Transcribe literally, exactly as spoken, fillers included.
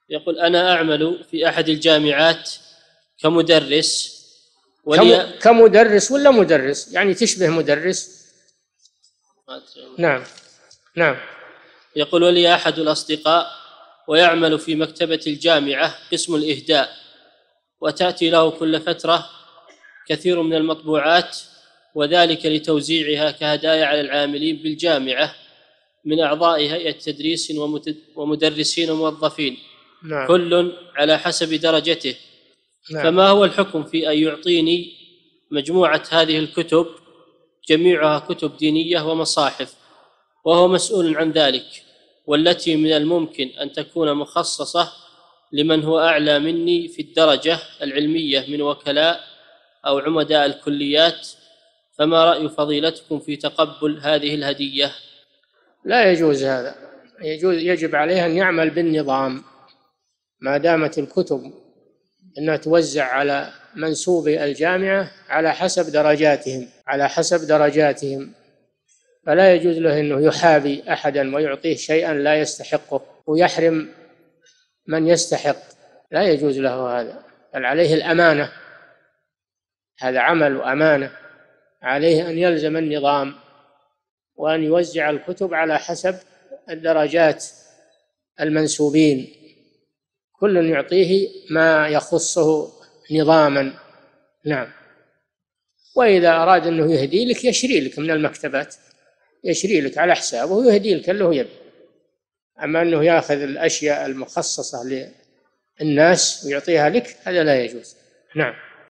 يقول: أنا أعمل في أحد الجامعات كمدرس ولي... كمدرس ولا مدرس؟ يعني تشبه مدرس. نعم نعم. يقول: ولي أحد الأصدقاء ويعمل في مكتبة الجامعة قسم الإهداء، وتأتي له كل فترة كثير من المطبوعات، وذلك لتوزيعها كهدايا على العاملين بالجامعة من أعضاء هيئة تدريس ومدرسين وموظفين. نعم. كل على حسب درجته. نعم. فما هو الحكم في أن يعطيني مجموعة هذه الكتب جميعها كتب دينية ومصاحف وهو مسؤول عن ذلك، والتي من الممكن أن تكون مخصصة لمن هو أعلى مني في الدرجة العلمية من وكلاء أو عمداء الكليات؟ فما رأي فضيلتكم في تقبل هذه الهدية؟ لا يجوز هذا. يجوز يجب عليه أن يعمل بالنظام، ما دامت الكتب أنها توزع على منسوبي الجامعة على حسب درجاتهم على حسب درجاتهم فلا يجوز له أنه يحابي أحدا ويعطيه شيئا لا يستحقه ويحرم من يستحق. لا يجوز له هذا، بل عليه الأمانة. هذا عمل وأمانة، عليه أن يلزم النظام وأن يوزع الكتب على حسب الدرجات المنسوبين، كل يعطيه ما يخصه نظاما. نعم. وإذا أراد أنه يهدي لك يشري لك من المكتبات، يشري لك على حسابه ويهدي لك اللي هو يبي. أما أنه يأخذ الأشياء المخصصة للناس ويعطيها لك، هذا لا يجوز. نعم.